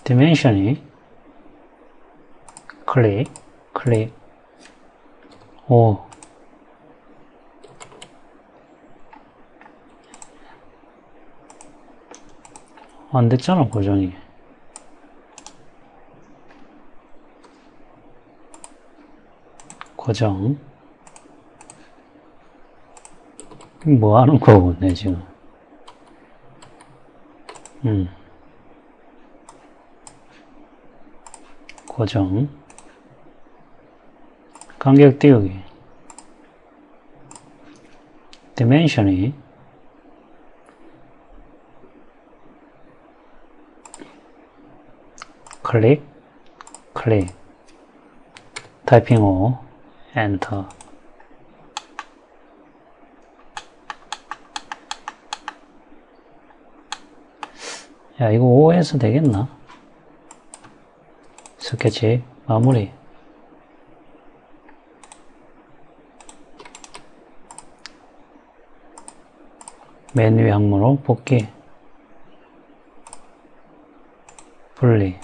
디멘션이 클릭 오 안됐잖아 고정이 고정 뭐하는 거고 내 지금 고정 간격 띄우기 디멘션이 클릭 타이핑 O 엔터 야 이거 5에서 되겠나? 스케치 마무리 맨 위 항목으로 복귀 분리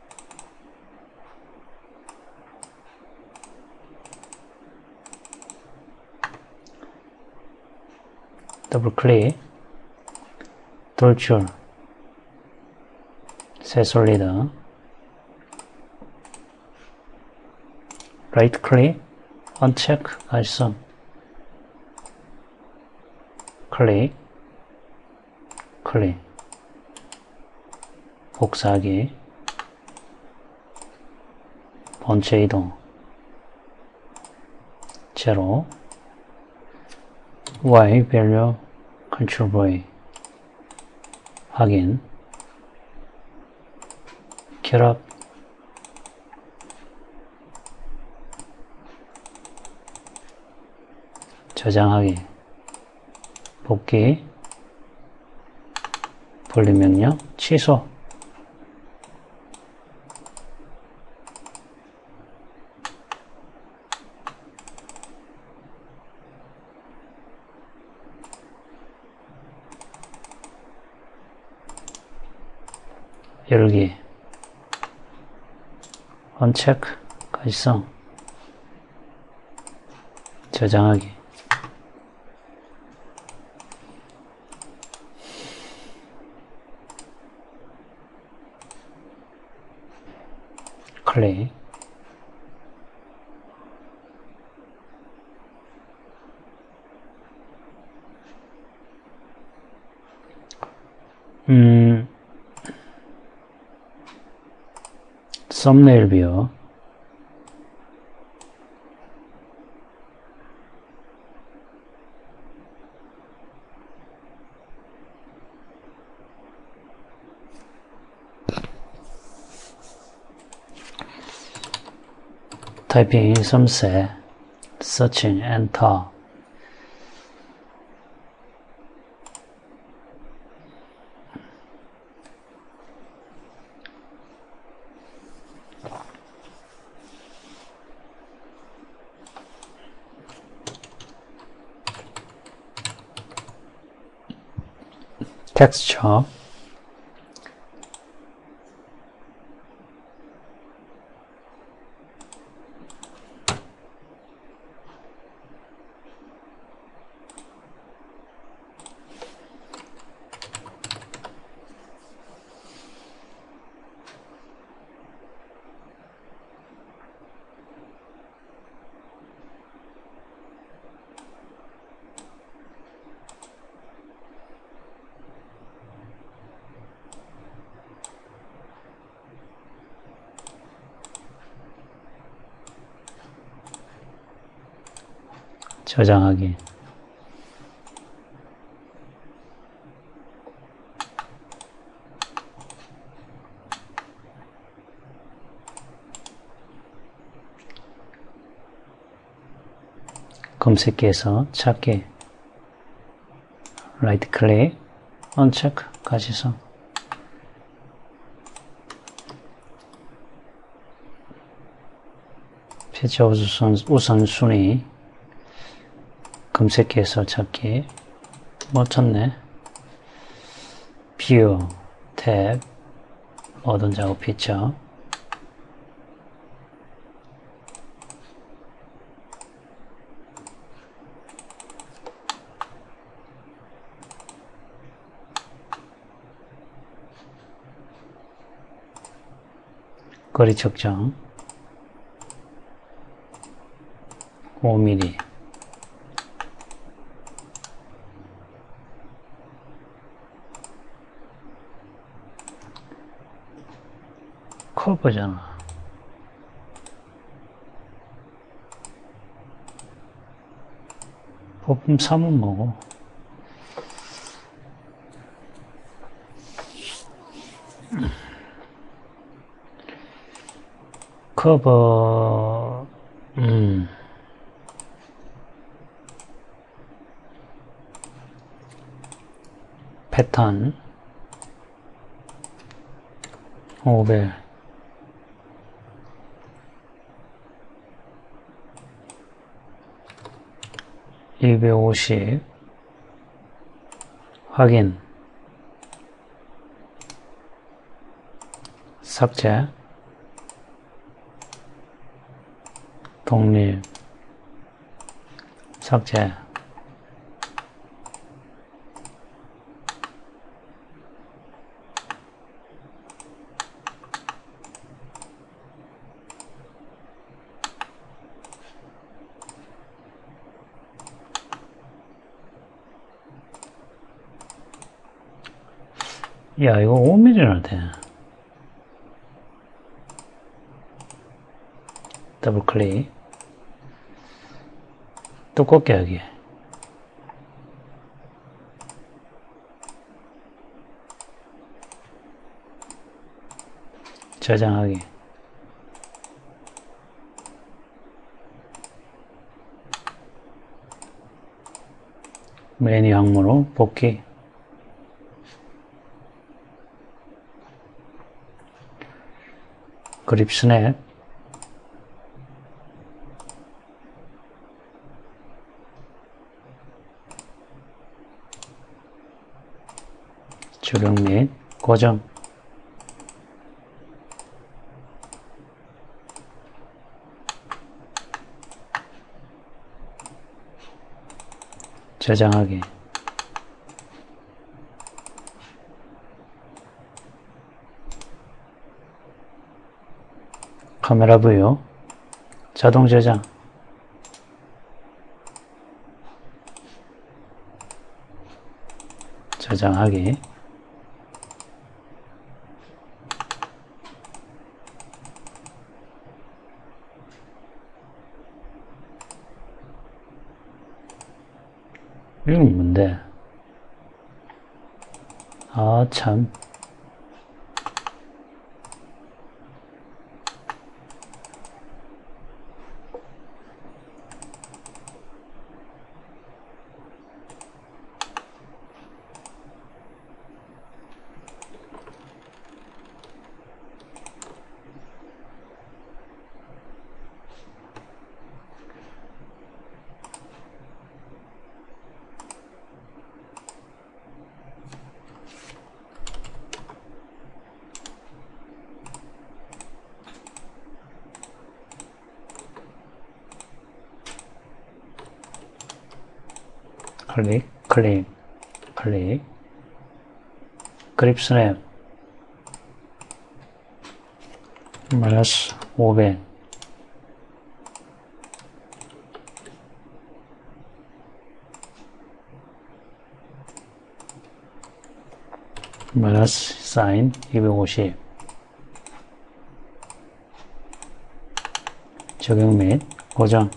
더블 클릭 돌출 새 솔리드 라이트 클릭 언체크 가시선 클릭 복사하기 본체 이동 제로 Y 밸류 컨트롤 V 확인 결합 저장하기 복귀 분리 명령 취소 열기 언체크 가시성 저장하기 클릭 썸네일 뷰 타이핑 섬세 서칭 엔터 텍스처 저장하기 검색기에서 찾기 라이트 클릭 언체크 가시성 피처 우선순위 검색기에서 찾기 못 찾네 뷰 탭 어두운 작업했죠. 거리 측정 5mm 커브잖아. 부품 3은 뭐고? 커버, 패턴, 500, 250, 확인, 삭제, 독립, 삭제, 야, 이거 5mm나 돼. 더블 클릭. 두껍게 하기. 저장하기. 메뉴 항목으로 복귀. 그립 스냅. 조경 및 고정. 저장하기. 카메라 뷰. 자동 저장. 저장하기. 이건 뭔데? 아, 참. 클릭, 클릭, 클릭. 그립 스냅. 마이너스 500. 마이너스 사인 250. 적용 및 고정.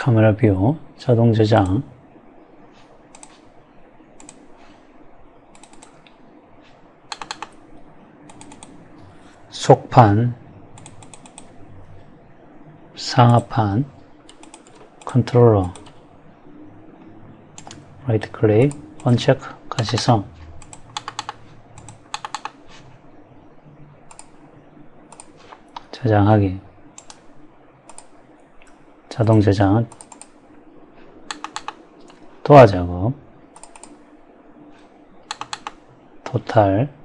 카메라 뷰, 자동 저장, 속판, 상하판, 컨트롤러, 라이트 클릭, 언체크, 가시성, 저장하기, 자동 저장, 도화 작업, 토탈,